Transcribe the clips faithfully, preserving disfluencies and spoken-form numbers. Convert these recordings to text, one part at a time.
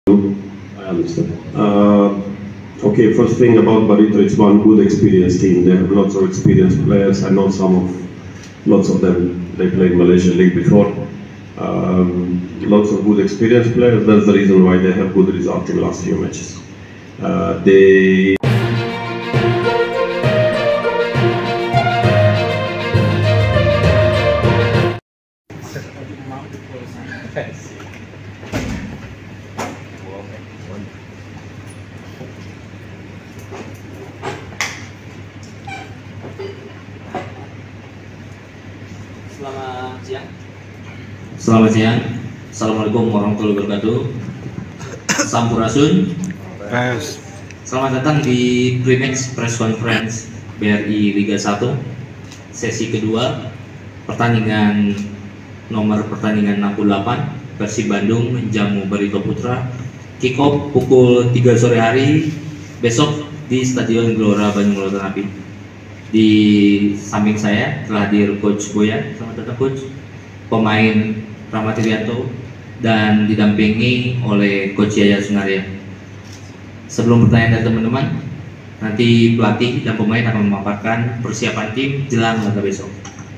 I understand. Uh, okay, first thing about Barito, it's one good experienced team. They have lots of experienced players. I know some of, lots of them, they played Malaysian League before. Um, lots of good experienced players. That's the reason why they have good results in the last few matches. Uh, they Selamat siang. Selamat siang. Assalamualaikum warahmatullahi wabarakatuh. Sampurasun. Yes. Selamat datang di Pre-Match Press Conference B R I Liga satu sesi kedua pertandingan nomor pertandingan enam puluh delapan Persib Bandung menjamu Barito Putra. Kick off pukul tiga sore hari besok di Stadion Gelora Bandung Lautan Api. Di samping saya telah hadir Coach Boyan, selamat datang Coach, pemain Rahmat Irianto, dan didampingi oleh Coach Yaya Sunarya. Sebelum pertanyaan dari teman-teman, nanti pelatih dan pemain akan memaparkan persiapan tim jelang laga besok.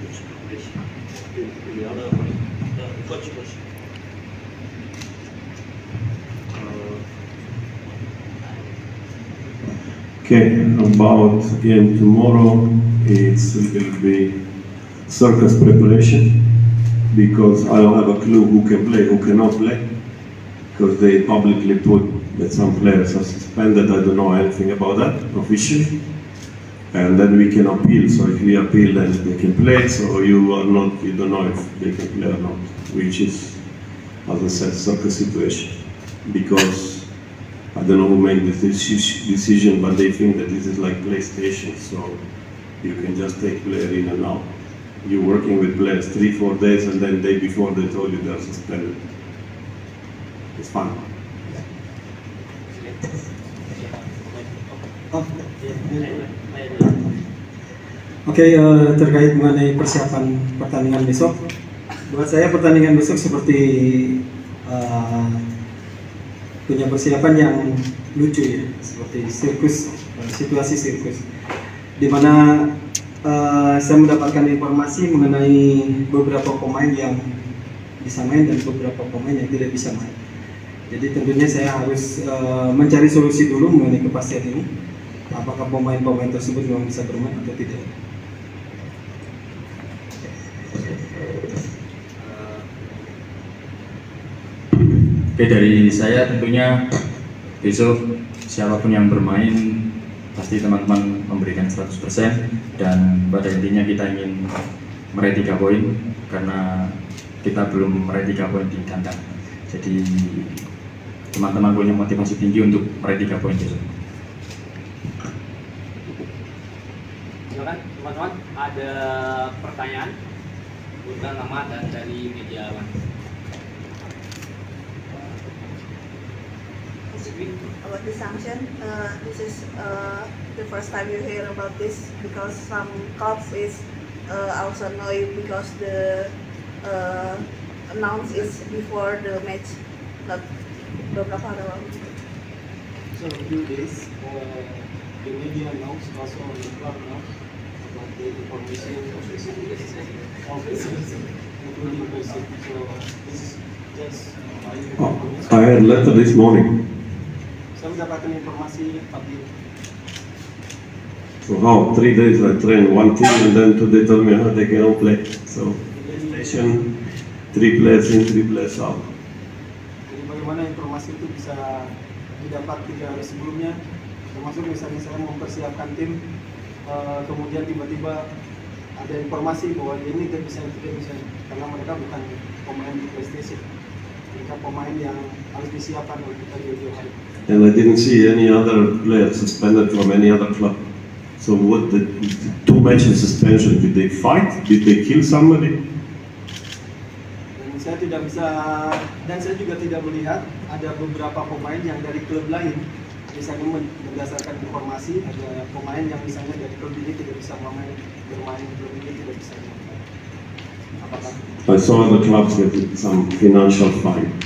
Okay, about game tomorrow, it's a little bit circus preparation because I don't have a clue who can play, who cannot play, because they publicly put that some players are suspended. I don't know anything about that officially, and then we can appeal. So if we appeal, then they can play. So you are not, you don't know if they can play or not, which is, as I said, circus situation because. I don't know who made this decision, but they think that this is like PlayStation, so you can just take player in and out. You're working with players three, four days, and then day before they told you they're suspended. It's fun. Oke, okay, uh, terkait mengenai persiapan pertandingan besok, buat saya pertandingan besok seperti uh, punya persiapan yang lucu ya, seperti sirkus, situasi sirkus, di mana uh, saya mendapatkan informasi mengenai beberapa pemain yang bisa main dan beberapa pemain yang tidak bisa main. Jadi tentunya saya harus uh, mencari solusi dulu mengenai kepastian ini, apakah pemain-pemain tersebut memang bisa bermain atau tidak. Oke, dari saya tentunya besok siapapun yang bermain pasti teman-teman memberikan seratus persen, dan pada intinya kita ingin meraih tiga poin karena kita belum meraih tiga poin di kandang. Jadi teman-teman punya motivasi tinggi untuk meraih tiga poin besok. Silakan teman-teman, ada pertanyaan? Bukan nama dan dari media lain. About the sanction, uh, this is uh, the first time you hear about this because some clubs is uh, also annoyed because the uh, announce is before the match, not beberapa hari lalu. So a few days, uh, the media announced also on the club now about the information of the officers, including Persib. So this is just. Oh, I had a letter this morning. Saya mendapatkan informasi pagi. So how? Three days I train one team, and then today told me how they cannot play. So station, three players in, three players out. Jadi bagaimana informasi itu bisa didapat tiga hari sebelumnya, termasuk misalnya saya mempersiapkan tim, uh, kemudian tiba-tiba ada informasi bahwa ini tidak bisa, tidak bisa, karena mereka bukan pemain di PlayStation, mereka pemain yang harus disiapkan oleh kita jauh-jauh hari. And I didn't see any other player suspended from any other club. So what, the, the two matches suspension, did they fight? Did they kill somebody? Dan saya tidak bisa, dan saya juga tidak melihat ada beberapa pemain yang dari klub lain, misalnya berdasarkan informasi ada pemain yang misalnya dari klub ini tidak bisa bermain, bermain klub ini tidak bisa bermain. Apakah? I saw the clubs with some financial fine.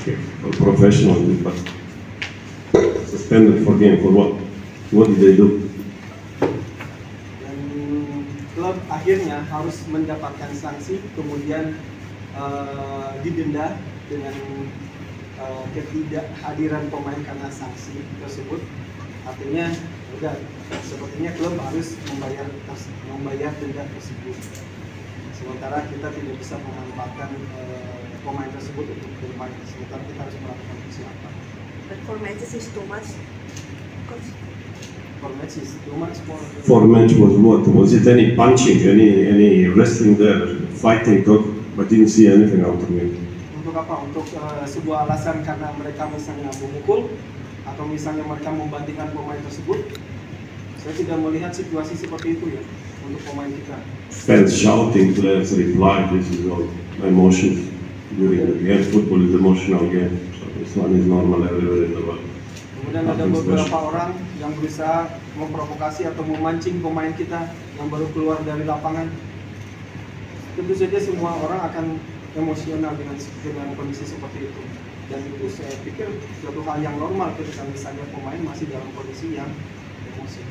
okay, for professional, but suspended for game for what? What did they do? Dan klub akhirnya harus mendapatkan sanksi, kemudian uh, didenda dengan uh, ketidakhadiran pemain karena sanksi tersebut. Artinya, udah sepertinya klub harus membayar membayar denda tersebut. Sementara kita tidak bisa memanfaatkan uh, pemain tersebut untuk bermain. Sementara kita harus melakukan persiapan. But for matches is too much. Coach. For match is too much for. For match was what? Was it any punching, any any wrestling there, fighting? I didn't see anything out of it. Untuk apa? Untuk uh, sebuah alasan karena mereka misalnya memukul atau misalnya mereka membandingkan pemain tersebut. Saya tidak melihat situasi seperti itu ya untuk pemain kita. Fans shouting, players reply. This is all emotions during the game. Football is emotional game. So this one is normal everywhere in the world. Kemudian ada beberapa orang yang berusaha memprovokasi atau memancing pemain kita yang baru keluar dari lapangan. Tentu saja semua orang akan emosional dengan dengan kondisi seperti itu. Dan itu saya pikir suatu hal yang normal ketika misalnya pemain masih dalam kondisi yang emosi.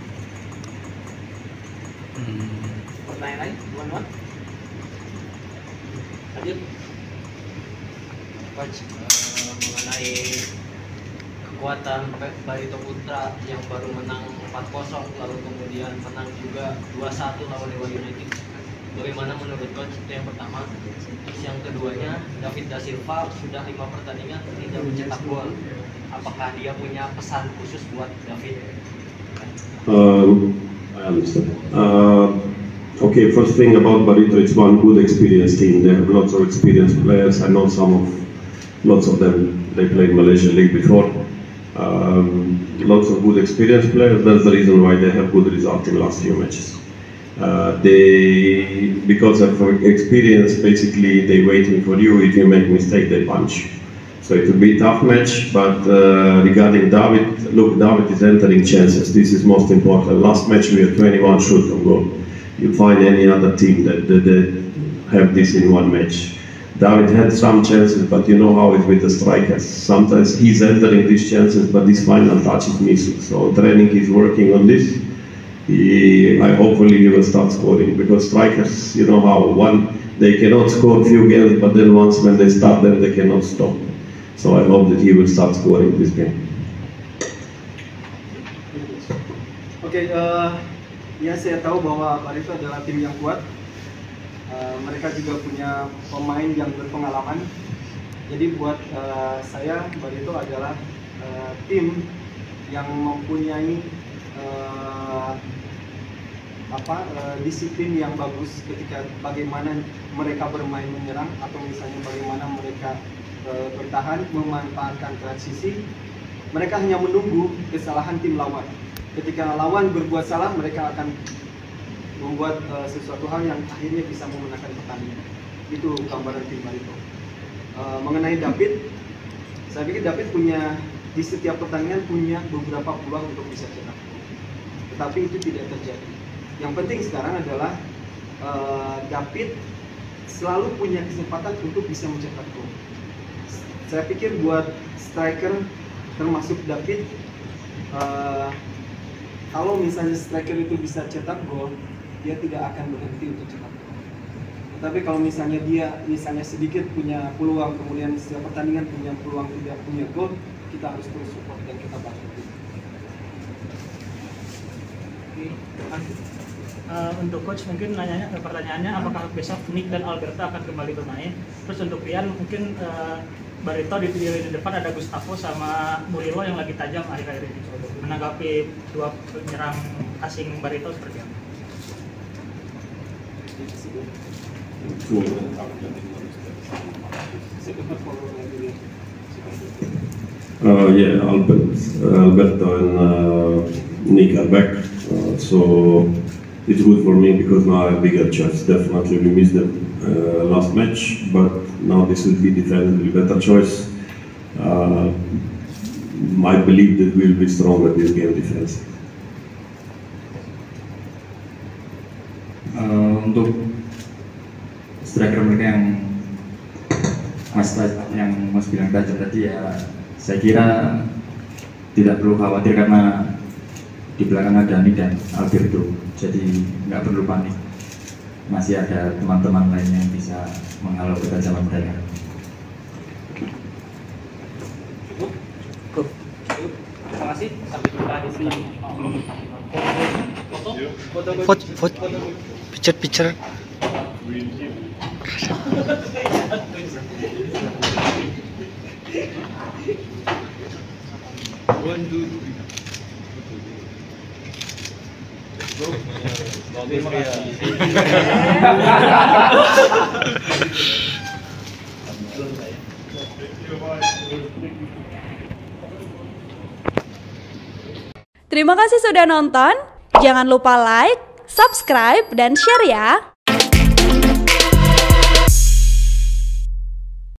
Hmm. Pertanyaan lain, teman-teman? Lanjut. Coach, uh, mengenai kekuatan Barito Putra yang baru menang empat kosong lalu kemudian menang juga dua satu lawan Dewa United. Bagaimana menurut Coach? Itu yang pertama. Terus yang keduanya, David Da Silva sudah lima pertandingan tidak mencetak gol. Apakah dia punya pesan khusus buat David? Um, I understand. Uh, okay, first thing about Barito, it's one good experienced team. They have lots of experienced players. I know some of, lots of them. They played Malaysian League before. Um, lots of good experienced players. That's the reason why they have good results in the last few matches. Uh, they, because of experience, basically they waiting for you. If you make mistake, they punch. So it will be a tough match. But uh, regarding David, look, David is entering chances. This is most important. Last match we had twenty-one shots on goal. You find any other team that, that, that have this in one match. David had some chances, but you know how it's with the strikers. Sometimes he's entering these chances, but this final touch is missing. So training is working on this. He, I hopefully he will start scoring, because strikers, you know how one they cannot score a few games, but then once when they start them they cannot stop. So I hope that he will start scoring this game. Oke, okay, uh, ya saya tahu bahwa Barito adalah tim yang kuat. Uh, mereka juga punya pemain yang berpengalaman. Jadi buat uh, saya Barito adalah uh, tim yang mempunyai uh, apa uh, disiplin yang bagus ketika bagaimana mereka bermain menyerang atau misalnya bagaimana mereka uh, bertahan memanfaatkan transisi. Mereka hanya menunggu kesalahan tim lawan. Ketika lawan berbuat salah, mereka akan membuat uh, sesuatu hal yang akhirnya bisa memenangkan pertandingan. Itu gambaran tim Barito. Uh, mengenai David, saya pikir David punya di setiap pertandingan punya beberapa peluang untuk bisa cetak gol. Tetapi itu tidak terjadi. Yang penting sekarang adalah uh, David selalu punya kesempatan untuk bisa mencetak gol. Saya pikir buat striker termasuk David, uh, kalau misalnya striker itu bisa cetak gol, dia tidak akan berhenti untuk cetak gol. Tapi kalau misalnya dia misalnya sedikit punya peluang, kemudian setiap pertandingan punya peluang tidak punya gol, kita harus terus support dan kita bantu. Uh, untuk coach mungkin nanyanya, pertanyaannya apakah besok Nick dan Alberto akan kembali bermain? Terus untuk Rian mungkin uh, Barito di, di, di depan ada Gustavo sama Murilo yang lagi tajam akhir-akhir ini. Menanggapi dua penyerang asing Barito seperti apa? Uh, yeah, Albert, uh, Alberto and uh, Nick are back, uh, so it's good for me because now I have bigger chance. Definitely we missed them uh, last match, but now this will be definitely better choice. Uh, I believe that we'll be stronger this game defense. Uh, untuk striker mereka yang Mas yang Mas bilang tajam tadi ya, saya kira tidak perlu khawatir karena di belakang ada Nick dan Alberto, jadi nggak perlu panik. Masih ada teman-teman lain yang bisa menghalau ketajaman mereka. Cukup? Cukup. Terima kasih. Sampai jumpa di sini. Foto? Foto? Foto? Foto? Picture, picture. One, two, three. Bagus ya. Terima kasih sudah nonton. Jangan lupa like, subscribe, dan share ya.